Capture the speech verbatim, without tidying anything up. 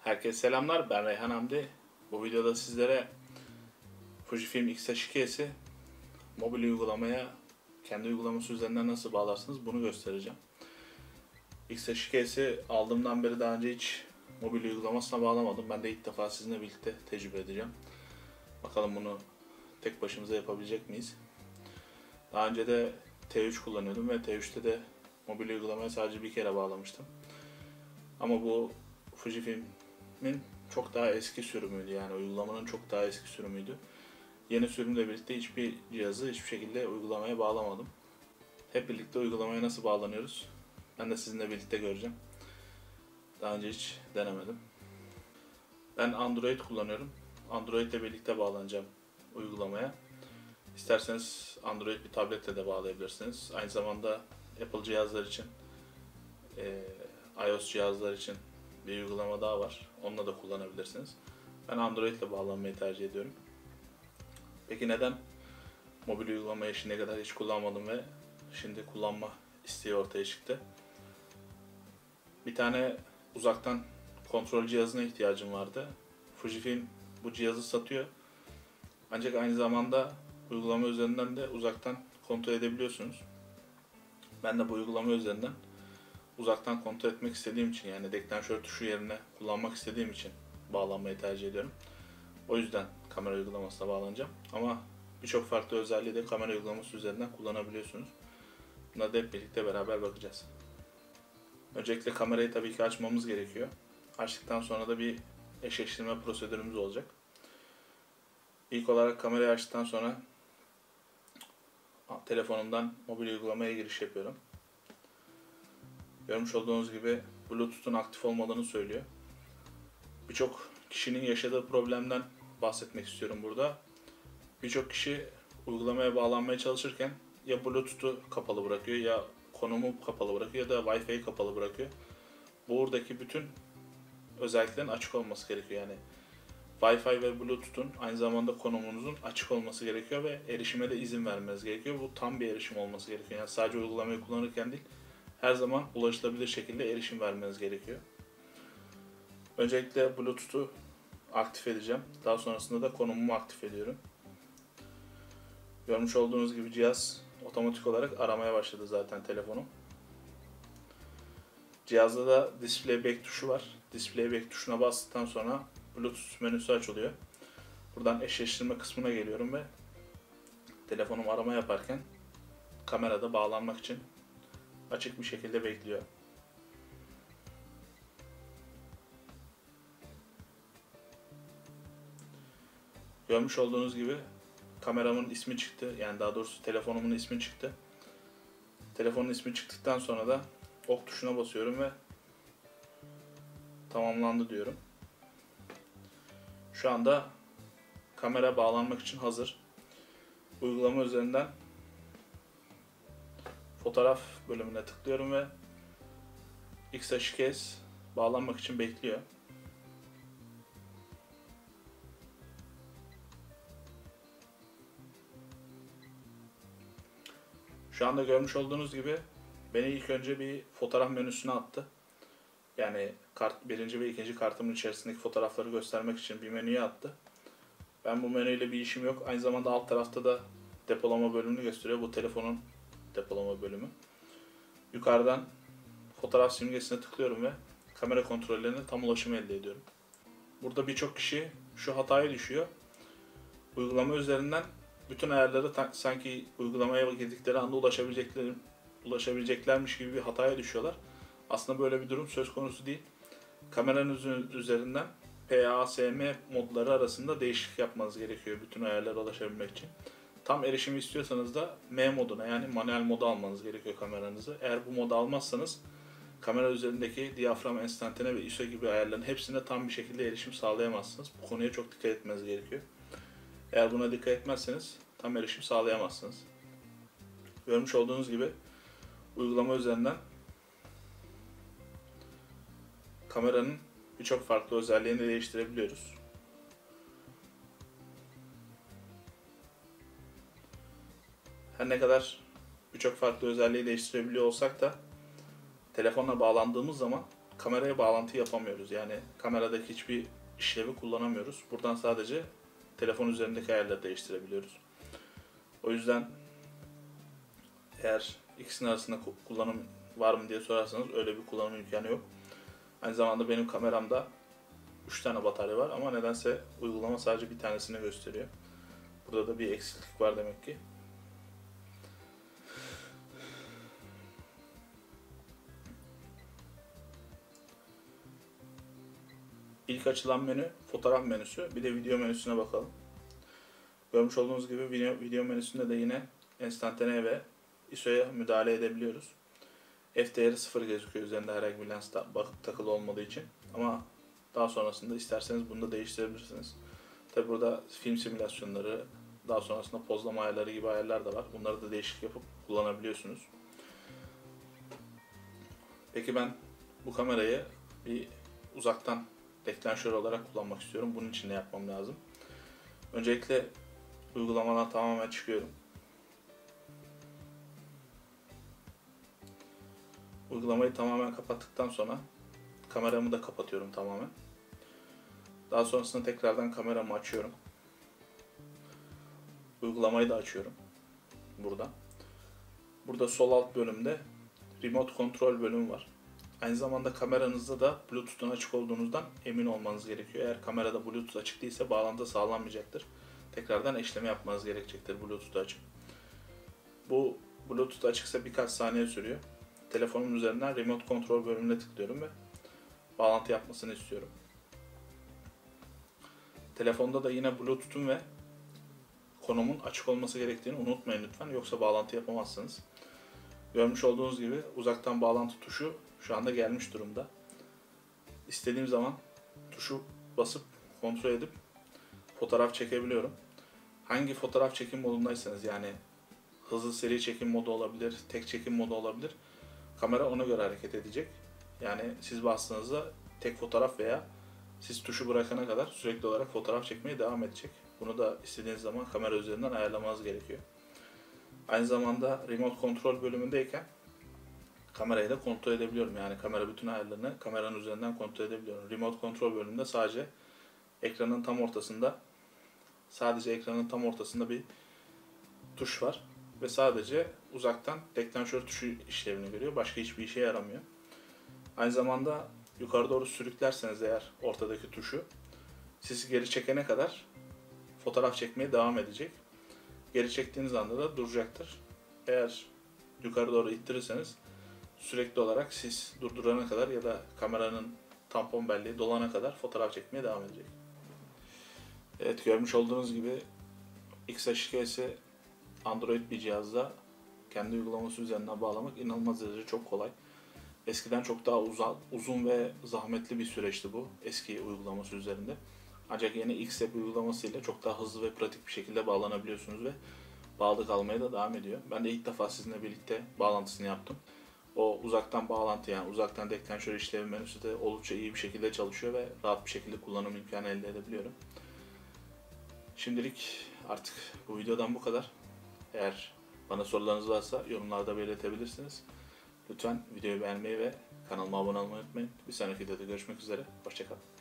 Herkese selamlar, ben Reyhan Hamdi. Bu videoda sizlere Fujifilm X H iki S'i mobil uygulamaya kendi uygulaması üzerinden nasıl bağlarsınız bunu göstereceğim. X H iki S'i aldığımdan beri daha önce hiç mobil uygulamasına bağlamadım. Ben de ilk defa sizinle birlikte tecrübe edeceğim. Bakalım bunu tek başımıza yapabilecek miyiz? Daha önce de T üç kullanıyordum ve T üç'te de mobil uygulamaya sadece bir kere bağlamıştım. Ama bu Fujifilm'in çok daha eski sürümüydü, yani uygulamanın çok daha eski sürümüydü. Yeni sürümle birlikte hiçbir cihazı hiçbir şekilde uygulamaya bağlamadım. Hep birlikte uygulamaya nasıl bağlanıyoruz? Ben de sizinle birlikte göreceğim. Daha önce hiç denemedim. Ben Android kullanıyorum. Android ile birlikte bağlanacağım uygulamaya. İsterseniz Android bir tabletle de bağlayabilirsiniz. Aynı zamanda Apple cihazlar için, e, iOS cihazlar için bir uygulama daha var. Onunla da kullanabilirsiniz. Ben Android ile bağlanmayı tercih ediyorum. Peki neden mobil uygulamayı şimdiye kadar hiç kullanmadım ve şimdi kullanma isteği ortaya çıktı? Bir tane uzaktan kontrol cihazına ihtiyacım vardı. Fujifilm bu cihazı satıyor. Ancak aynı zamanda uygulama üzerinden de uzaktan kontrol edebiliyorsunuz. Ben de bu uygulama üzerinden uzaktan kontrol etmek istediğim için, yani deklanşör tuşu yerine kullanmak istediğim için bağlanmayı tercih ediyorum. O yüzden kamera uygulamasına bağlanacağım. Ama birçok farklı özelliği de kamera uygulaması üzerinden kullanabiliyorsunuz. Buna da hep birlikte beraber bakacağız. Öncelikle kamerayı tabii ki açmamız gerekiyor. Açtıktan sonra da bir eşleştirme prosedürümüz olacak. İlk olarak kamerayı açtıktan sonra telefonumdan mobil uygulamaya giriş yapıyorum. Görmüş olduğunuz gibi Bluetooth'un aktif olmadığını söylüyor. Birçok kişinin yaşadığı problemden bahsetmek istiyorum burada. Birçok kişi uygulamaya bağlanmaya çalışırken ya Bluetooth'u kapalı bırakıyor, ya konumu kapalı bırakıyor, ya da Wi-Fi'yi kapalı bırakıyor. Buradaki bütün özelliklerin açık olması gerekiyor. Yani Wi-Fi ve Bluetooth'un aynı zamanda konumunuzun açık olması gerekiyor ve erişime de izin vermeniz gerekiyor. Bu tam bir erişim olması gerekiyor. Yani sadece uygulamayı kullanırken değil, her zaman ulaşılabilir şekilde erişim vermeniz gerekiyor. Öncelikle Bluetooth'u aktif edeceğim. Daha sonrasında da konumumu aktif ediyorum. Görmüş olduğunuz gibi cihaz otomatik olarak aramaya başladı zaten telefonum. Cihazda da Display Back tuşu var. Display Back tuşuna bastıktan sonra Bluetooth menüsü açılıyor. Buradan eşleştirme kısmına geliyorum ve telefonum arama yaparken kamerada bağlanmak için açık bir şekilde bekliyor. Görmüş olduğunuz gibi kameramın ismi çıktı. Yani daha doğrusu telefonumun ismi çıktı. Telefonun ismi çıktıktan sonra da ok tuşuna basıyorum ve tamamlandı diyorum. Şu anda kamera bağlanmak için hazır. Uygulama üzerinden fotoğraf bölümüne tıklıyorum ve X H iki S bağlanmak için bekliyor. Şu anda görmüş olduğunuz gibi beni ilk önce bir fotoğraf menüsüne attı. Yani kart, birinci ve ikinci kartımın içerisindeki fotoğrafları göstermek için bir menüye attı. Ben bu menüyle bir işim yok. Aynı zamanda alt tarafta da depolama bölümünü gösteriyor. Bu telefonun depolama bölümü. Yukarıdan fotoğraf simgesine tıklıyorum ve kamera kontrollerine tam ulaşım elde ediyorum. Burada birçok kişi şu hataya düşüyor. Uygulama üzerinden bütün ayarları sanki uygulamaya girdikleri anda ulaşabilecekler, ulaşabileceklermiş gibi bir hataya düşüyorlar. Aslında böyle bir durum söz konusu değil. Kameranın üzerinden P A S M modları arasında değişiklik yapmanız gerekiyor bütün ayarlara ulaşabilmek için. Tam erişimi istiyorsanız da M moduna, yani manuel moda almanız gerekiyor kameranızı. Eğer bu modu almazsanız kamera üzerindeki diyafram, enstantane ve I S O gibi ayarların hepsine tam bir şekilde erişim sağlayamazsınız. Bu konuya çok dikkat etmeniz gerekiyor. Eğer buna dikkat etmezseniz tam erişim sağlayamazsınız. Görmüş olduğunuz gibi uygulama üzerinden kameranın birçok farklı özelliğini değiştirebiliyoruz. Her ne kadar birçok farklı özelliği değiştirebiliyor olsak da telefonla bağlandığımız zaman kameraya bağlantı yapamıyoruz. Yani kameradaki hiçbir işlevi kullanamıyoruz. Buradan sadece telefon üzerindeki ayarları değiştirebiliyoruz. O yüzden eğer ikisinin arasında kullanım var mı diye sorarsanız öyle bir kullanım imkanı yok. Aynı zamanda benim kameramda üç tane batarya var ama nedense uygulama sadece bir tanesini gösteriyor. Burada da bir eksiklik var demek ki. İlk açılan menü fotoğraf menüsü. Bir de video menüsüne bakalım. Görmüş olduğunuz gibi video, video menüsünde de yine enstantane ve I S O'ya müdahale edebiliyoruz. F değeri sıfır gözüküyor üzerinde herhangi bir lens takılı olmadığı için. Ama daha sonrasında isterseniz bunu da değiştirebilirsiniz. Tabi burada film simülasyonları, daha sonrasında pozlama ayarları gibi ayarlar da var. Bunları da değişik yapıp kullanabiliyorsunuz. Peki ben bu kamerayı bir uzaktan deklanşör olarak kullanmak istiyorum. Bunun için ne yapmam lazım? Öncelikle uygulamadan tamamen çıkıyorum. Uygulamayı tamamen kapattıktan sonra kameramı da kapatıyorum tamamen. Daha sonrasında tekrardan kameramı açıyorum. Uygulamayı da açıyorum. Burada. Burada sol alt bölümde Remote Control bölümü var. Aynı zamanda kameranızda da Bluetooth'un açık olduğunuzdan emin olmanız gerekiyor. Eğer kamerada Bluetooth açık değilse bağlantı sağlanmayacaktır. Tekrardan eşleme yapmanız gerekecektir Bluetooth'u açıp. Bu Bluetooth açıksa birkaç saniye sürüyor. Telefonum üzerinden Remote Control bölümüne tıklıyorum ve bağlantı yapmasını istiyorum. Telefonda da yine Bluetooth'un ve konumun açık olması gerektiğini unutmayın lütfen. Yoksa bağlantı yapamazsınız. Görmüş olduğunuz gibi uzaktan bağlantı tuşu şu anda gelmiş durumda. İstediğim zaman tuşu basıp kontrol edip fotoğraf çekebiliyorum. Hangi fotoğraf çekim modundaysanız, yani hızlı seri çekim modu olabilir, tek çekim modu olabilir. Kamera ona göre hareket edecek. Yani siz bastığınızda tek fotoğraf veya siz tuşu bırakana kadar sürekli olarak fotoğraf çekmeye devam edecek. Bunu da istediğiniz zaman kamera üzerinden ayarlamanız gerekiyor. Aynı zamanda Remote Control bölümündeyken kamerayı da kontrol edebiliyorum. Yani kamera bütün ayarlarını kameranın üzerinden kontrol edebiliyorum. Remote Control bölümünde sadece ekranın tam ortasında sadece ekranın tam ortasında bir tuş var ve sadece uzaktan deklanşör tuşu işlevini görüyor. Başka hiçbir işe yaramıyor. Aynı zamanda yukarı doğru sürüklerseniz eğer ortadaki tuşu, sizi geri çekene kadar fotoğraf çekmeye devam edecek. Geri çektiğiniz anda da duracaktır. Eğer yukarı doğru ittirirseniz sürekli olarak siz durdurana kadar ya da kameranın tampon belleği dolana kadar fotoğraf çekmeye devam edecek. Evet, görmüş olduğunuz gibi X H iki S'i Android bir cihazda kendi uygulaması üzerinden bağlamak inanılmaz derecede çok kolay. Eskiden çok daha uzun, uzun ve zahmetli bir süreçti bu eski uygulaması üzerinde. Ancak yeni X-App uygulaması ile çok daha hızlı ve pratik bir şekilde bağlanabiliyorsunuz ve bağlı kalmaya da devam ediyor. Ben de ilk defa sizinle birlikte bağlantısını yaptım. O uzaktan bağlantı, yani uzaktan deklanşör işlevi menüsü de oldukça iyi bir şekilde çalışıyor ve rahat bir şekilde kullanım imkanı elde edebiliyorum. Şimdilik artık bu videodan bu kadar. Eğer bana sorularınız varsa yorumlarda belirtebilirsiniz. Lütfen videoyu beğenmeyi ve kanalıma abone olmayı unutmayın. Bir sonraki videoda görüşmek üzere. Hoşça kalın.